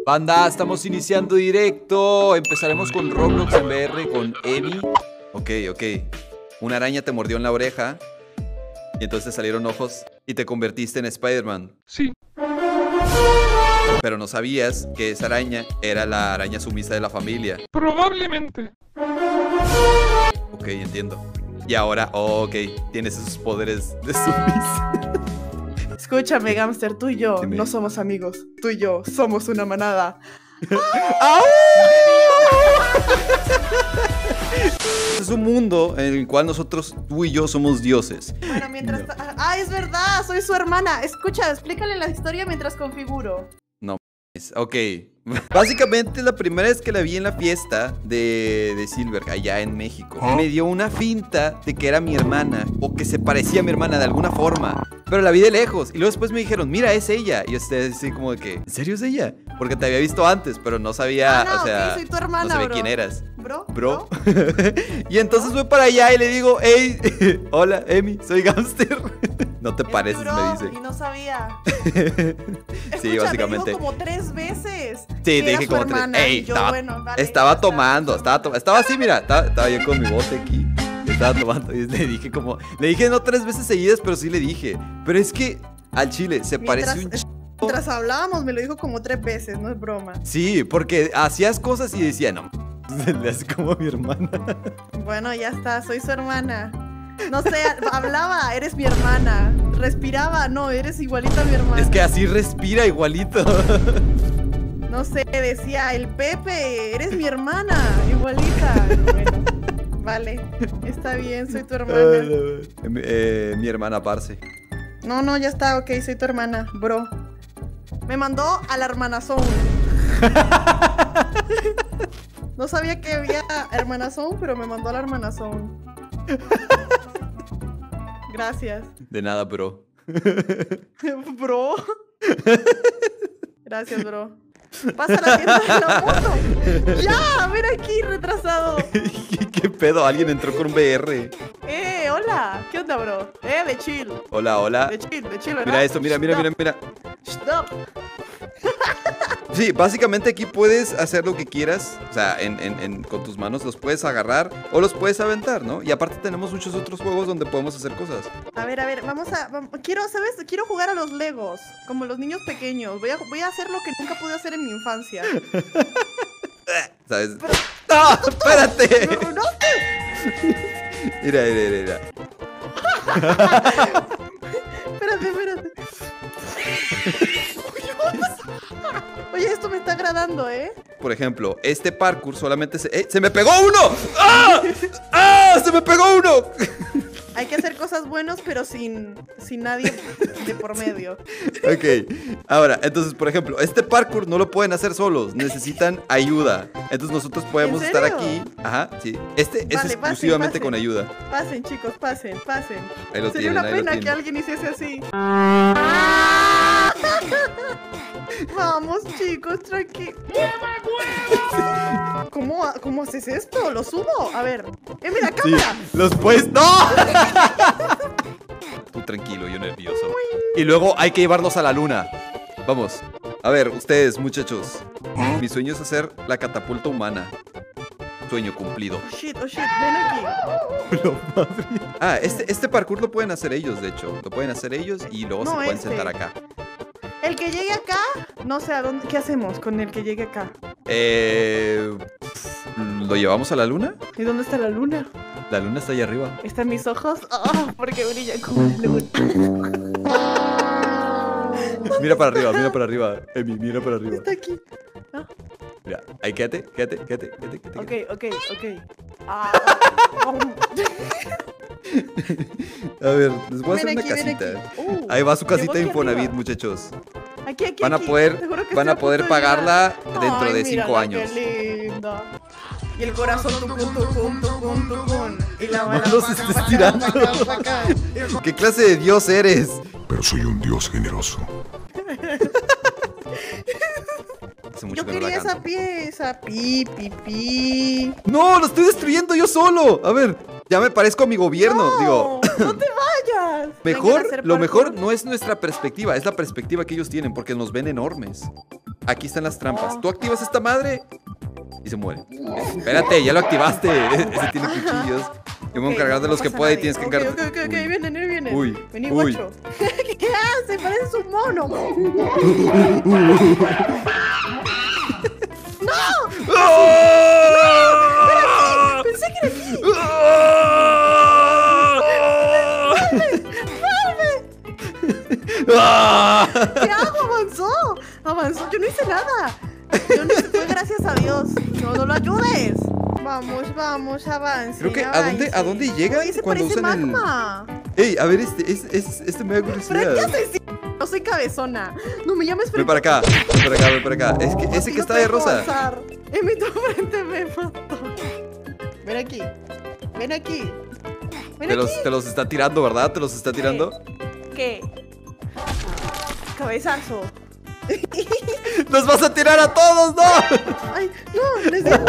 Banda, estamos iniciando directo. Empezaremos con Roblox en VR con Emi. Ok. Una araña te mordió en la oreja y entonces te salieron ojos y te convertiste en Spider-Man. Sí. Pero no sabías que esa araña era la araña sumisa de la familia. Probablemente. Ok, entiendo. Y ahora, ok, tienes esos poderes de sumisa. Escúchame, Gamster, tú y yo Dime. no somos amigos. Tú y yo somos una manada. ¡Au! Es un mundo en el cual nosotros, tú y yo, somos dioses. Bueno, mientras... No. Es verdad, soy su hermana. Escucha, explícale la historia mientras configuro. Ok. Básicamente la primera vez que la vi en la fiesta de Silver, allá en México, me dio una finta de que era mi hermana, o que se parecía a mi hermana de alguna forma. Pero la vi de lejos, y luego después me dijeron, mira, es ella. Y yo estoy así como de que, ¿en serio es ella? Porque te había visto antes, pero no sabía, No, o sea, soy tu hermana, no sabía bro. quién eras. Bro. Y entonces voy para allá y le digo, hey, hola, Emi, soy Gamster. No te pareces, me dice. Y no sabía. Sí, Escucha, básicamente. te dijo como 3 veces. Sí, que te era dije su como tres. hermana, Ey, y yo, estaba, bueno, vale, estaba ya está. tomando, estaba así, mira, estaba yo con mi bote aquí. Estaba tomando y le dije no 3 veces seguidas, pero sí le dije. Pero es que al chile se parece un Mientras hablábamos me lo dijo como 3 veces, no es broma. Sí, porque hacías cosas y decía, no, le hace como a mi hermana. Bueno, ya está, soy su hermana. No sé, hablaba, eres mi hermana. Respiraba, no, eres igualita a mi hermana. Es que así respira igualito. No sé, decía, el Pepe, eres mi hermana, igualita. Bueno, vale, está bien, soy tu hermana. Mi hermana Parce. No, ya está, ok, soy tu hermana, bro. Me mandó a la hermanazón. No sabía que había hermanazón, pero me mandó a la hermanazón. Gracias. De nada, bro. Bro. Gracias, bro. Pasa la tienda de la moto. Ya, ven aquí, retrasado. ¿Qué pedo? Alguien entró con un VR. Hola. ¿Qué onda, bro? De chill. Hola. De chill, ¿verdad? Mira esto, mira. Stop. Sí, básicamente aquí puedes hacer lo que quieras. O sea, con tus manos los puedes agarrar o los puedes aventar, ¿no? Y aparte tenemos muchos otros juegos donde podemos hacer cosas. A ver, quiero jugar a los Legos, como los niños pequeños. Voy a hacer lo que nunca pude hacer en mi infancia. ¿Sabes? ¡No! ¡Espérate! No, Mira. Espérate. Oye, esto me está agradando, ¿eh? Por ejemplo, este parkour solamente ¡se me pegó uno! ¡Ah! ¡Ah! ¡Se me pegó uno! Hay que hacer cosas buenas, pero sin nadie de por medio. Ok, ahora, entonces, por ejemplo, este parkour no lo pueden hacer solos, necesitan ayuda. Entonces nosotros podemos ¿En estar serio? aquí. Ajá, sí. Este es Vale, exclusivamente pasen. con ayuda. Pasen, chicos, pasen. Ahí lo Sería tienen, una ahí lo pena que tienen. alguien hiciese así. Vamos, chicos, tranqui. ¿Cómo haces esto? ¿Lo subo? A ver. Mira, Sí, cámara. los puedes. ¡No! Tú tranquilo, yo nervioso. Y luego hay que llevarlos a la luna. Vamos. A ver, ustedes, muchachos. Mi sueño es hacer la catapulta humana. Sueño cumplido. Oh shit, ven aquí. Este parkour lo pueden hacer ellos, de hecho. Lo pueden hacer ellos y luego No, se pueden este. sentar acá. El que llegue acá, no sé a dónde. ¿Qué hacemos con el que llegue acá? ¿Lo llevamos a la luna? ¿Y dónde está la luna? La luna está allá arriba. ¿Están mis ojos? Oh, porque brilla como la luna. Mira para arriba, Emi, mira para arriba. Está aquí. Mira, ahí quédate. Ok. A ver, les voy a hacer Ven una aquí, ven casita. aquí. Ahí va su casita de aquí Infonavit, arriba. muchachos. Aquí. Van a Te poder, juro que van estoy a poder punto de llorar. pagarla dentro Ay, de 5 mírala, años. Qué linda. Y el corazón tucun. Y la bala No los pa' acá, estés pa' acá, tirando. pa' acá, pa' acá. ¿Qué clase de dios eres? Pero soy un dios generoso. Hace mucho Yo que no la quería esa canto. pieza. Pi. ¡No! ¡Lo estoy destruyendo yo solo! A ver, ya me parezco a mi gobierno. No, Digo, no te vayas. Vengan a mejor, hacer lo mejor parkour. no es nuestra perspectiva, es la perspectiva que ellos tienen, porque nos ven enormes. aquí están las trampas. Tú activas esta madre y se muere. Espérate, ya lo activaste. Ese tiene cuchillos. Yo me voy a encargar de los que pueda y tienes que encargar. Ok, vienen. Uy, Vení, uy. guacho. ¿Qué hace? Parece un mono. Pensé que era aquí. ¿Qué hago? Avanzó. Yo no hice nada. Fue gracias a Dios. No lo ayudes. Vamos, avance. Creo que ¿a dónde llega Oye, se cuando parece usan magma. Ey, a ver, este me da curiosidad. Frente asesino. No soy cabezona. No me llames Ven frente. para acá. Es que ese que está de rosa. En mi frente me mató. Ven aquí. Te los está tirando, ¿verdad? ¿Te los está tirando? ¿Qué? Cabezazo. ¡Nos vas a tirar a todos, no! Ay, no, les digo.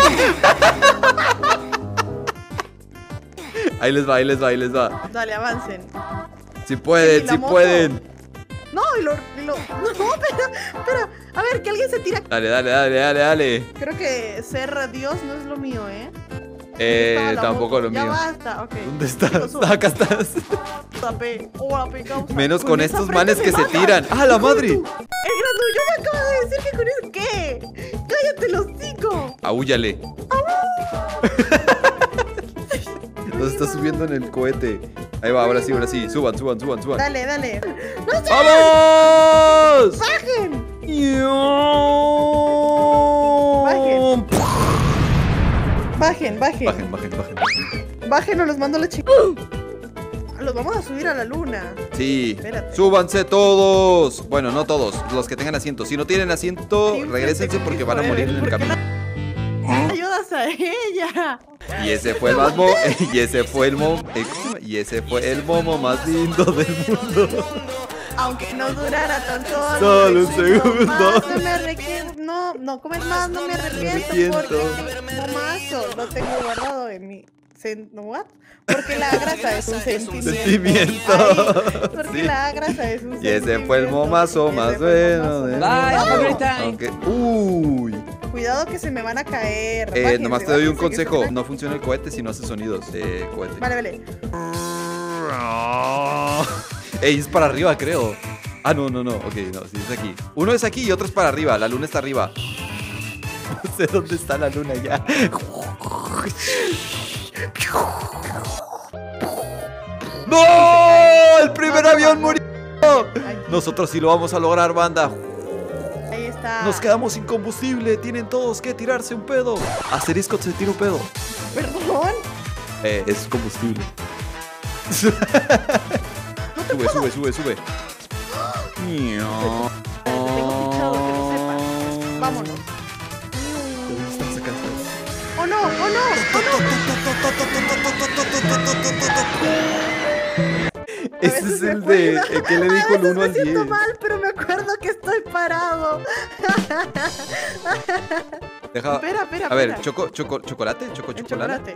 Ahí les va. Dale, avancen. Si pueden, ¿Y la si moto? pueden. No, no, espera. A ver, que alguien se tira. Dale. Creo que ser Dios no es lo mío, ¿eh? Tampoco lo Ya mío. basta, ok. ¿Dónde estás? Chicos, Acá estás. Menos con estos manes que se tiran. ¡Ah, la madre! El grano, yo me acabo de decir que con eso. ¿Qué? ¡Cállate los cinco! Ahúllale. Nos está subiendo en el cohete. Ahí va, ahora sí. Suban. Dale. ¡No sé! ¡Vamos! ¡Bajen! Bajen. Bajen o los mando a la chica. Los vamos a subir a la luna. Sí. Espérate. Súbanse todos. Bueno, no todos. Los que tengan asiento. Si no tienen asiento, Sí, regrésense fíjate porque que van a morir en el ¿por qué camino. Ayudas a ella. Y ese fue el momo más lindo del mundo. Aunque no durara tanto. Solo un segundo. Más, no me arrepiento. No comes más, no me arrepiento. Porque momazo lo tengo guardado en mi. ¿What? Porque la grasa es un sentimiento. Ay, porque Sí. la grasa es un Y sentimiento. ese fue el momazo más bueno del mundo. Aunque, uy. Cuidado que se me van a caer. Bájense, Nomás te doy un bájense, que consejo. se me- No funciona el cohete si no hace sonidos de cohete. Vale. Ey, es para arriba, creo. Ah, no. Ok, no, sí es aquí. Uno es aquí y otro es para arriba. La luna está arriba. No sé dónde está la luna ya. ¡No! ¡El primer avión murió! Nosotros sí lo vamos a lograr, banda. Ahí está. Nos quedamos sin combustible. Tienen todos que tirarse un pedo. Asterisco se tira un pedo. Perdón. Es combustible. Sube. Te tengo fichado, que lo sepas. Vámonos. Están sacando. ¡Oh no! Ese es el de el que le dijo el 1 al Me siento 10. mal, pero me acuerdo que estoy parado. Deja. Espera. A ver, espera. chocolate, chocolate.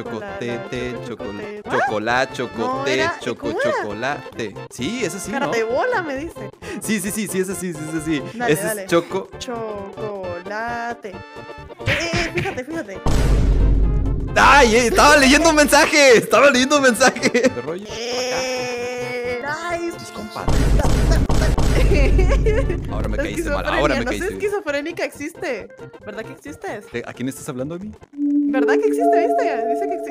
No, era- ¿cómo era? chocolate. Sí, es así, Cara ¿no? de bola, me dice. Sí, es así. Dale, Ese dale. es choco. Chocolate. Fíjate. ¡Ay! Estaba leyendo un mensaje. ¿Qué rollo? Nice. Mis compadres. Ahora me caíste mal. Esquizofrenia, Ahora me no sé, caíste. esquizofrénica existe. ¿Verdad que existes? ¿A quién estás hablando, a mí? ¿Verdad que existe? ¿Viste? Dice que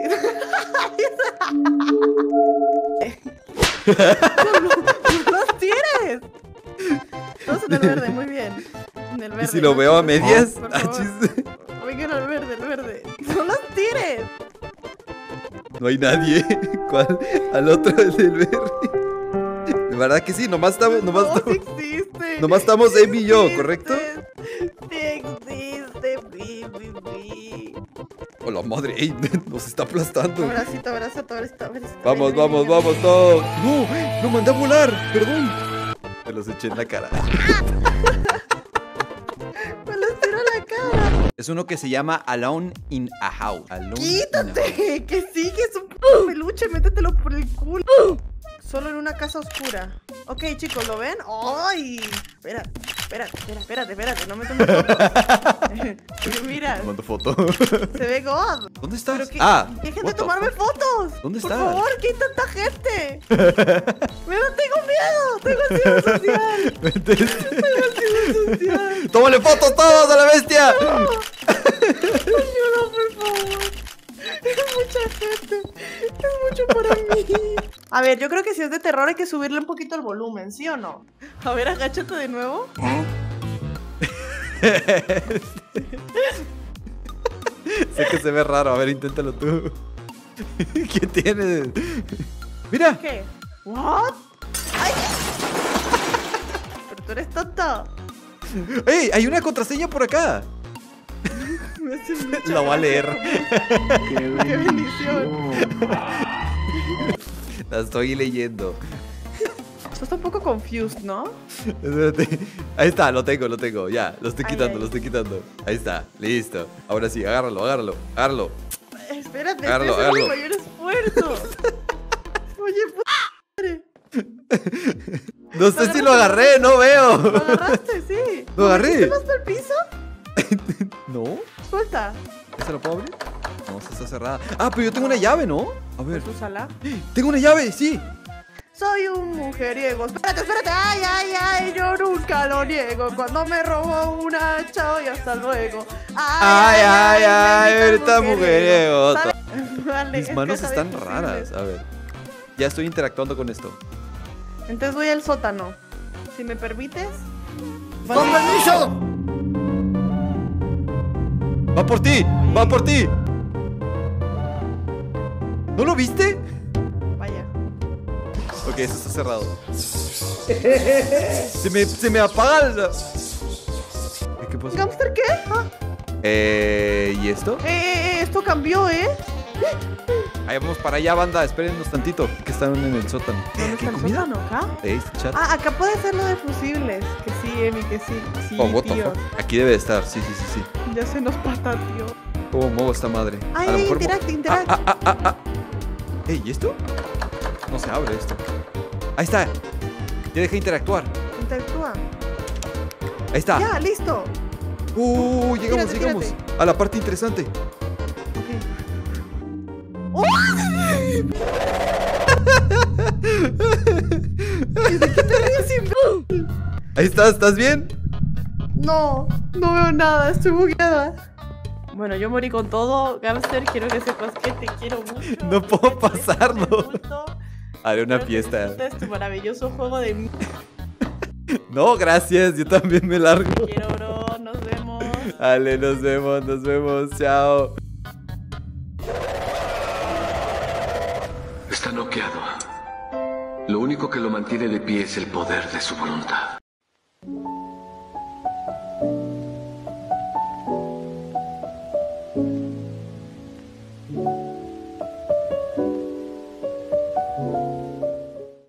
existe. ¡No los tires! Todos en el verde, muy bien. En el verde. ¿Y si lo veo a medias? Por Ah, favor. chis. Vengan al verde. ¡No los tires! No hay nadie. ¿Cuál? Al otro, el del verde. De verdad que sí, nomás estamos Sí existe. nomás estamos Amy y yo, Existe. ¿correcto? Sí existe. Sí. Hola madre, ey, nos está aplastando. Abracito. Vamos todos. No, lo mandé a volar, perdón. Me los eché en la cara. Me los tiro a la cara. Es uno que se llama Alone in a House. ¡Quítate! Que sí, que es un peluche, métetelo por el culo. Solo en una casa oscura. Ok, chicos, ¿lo ven? ¡Ay! Espera. Espérate, no me tomes fotos. Mira. Mando foto. Se ve God. ¿Dónde estás? Dejen de tomarme fotos. ¿Dónde estás? Por favor, que hay tanta gente. Tengo miedo. Tengo ansiedad social. Tengo ansiedad social. ¡Tómale fotos todos a la bestia! Ayuda, por favor. Es mucha gente. Es mucho para mí. A ver, yo creo que si es de terror hay que subirle un poquito el volumen, ¿sí o no? A ver, agáchate de nuevo. Sé que se ve raro. A ver, inténtalo tú. ¿Qué tienes? ¡Mira! ¿Qué? ¿What? ¡Ay! Pero tú eres tonto. ¡Ey! Hay una contraseña por acá. La voy a leer. ¡Qué bendición! La estoy leyendo. Esto está un poco confused, ¿no? Espérate. Ahí está, lo tengo. Ya, lo estoy quitando, ay. Ahí está, listo. Ahora sí, agárralo. Espérate, Agárralo, estoy haciendo agárralo. mi mayor esfuerzo. Oye, puta madre. No sé si lo agarré, no veo. Lo agarraste, sí. Lo agarré. ¿Lo metiste hasta el piso? ¿No? Suelta. ¿Esa lo puedo abrir? No, esa está cerrada. Ah, pero yo tengo una llave, ¿no? A ver. Pues úsala. Tengo una llave, sí. Soy un mujeriego. Espérate. Ay, yo nunca lo niego. Cuando me robó una chao y hasta luego. Ay, ahorita mujeriego. mujeriego. ¿Sabes? Vale, Mis es manos que están sabes raras. A ver. Ya estoy interactuando con esto. Entonces voy al sótano. Si me permites. ¡Con permiso! ¡Va por ti! ¿No lo viste? Vaya. Ok, eso está cerrado. Se me apaga el... ¿Qué pasó? ¿Gamster qué? Ah. ¿Y esto? Esto cambió, ¿eh? Ahí vamos para allá, banda. Espérennos tantito, que están en el sótano. ¿Dónde está el sótano? ¿Acá? Chat. Ah, acá puede ser lo de fusibles. Que sí, Emi, que sí. Sí, Oh, what the tío. fuck. Aquí debe de estar, sí. Ya se nos patateó. ¿Cómo muevo esta madre? Ay, A lo mejor interact. Ey, ¿y esto? No se abre esto. Ahí está. Ya deja interactuar. Interactúa. Ahí está. Ya, listo. Llegamos. Tírate. A la parte interesante. ¡Oh! ¿De qué te ríes, imbécil? Ahí estás, ¿estás bien? No veo nada, estoy bugueada. Bueno, yo morí con todo. Gamster, quiero que sepas que te quiero mucho. No puedo pasarlo. Disfruto. Haré una Espero que fiesta. disfrutes tu maravilloso juego de mí. No, gracias, yo también me largo. Te quiero, bro. Nos vemos. Dale, nos vemos, chao. Está noqueado. Lo único que lo mantiene de pie es el poder de su voluntad.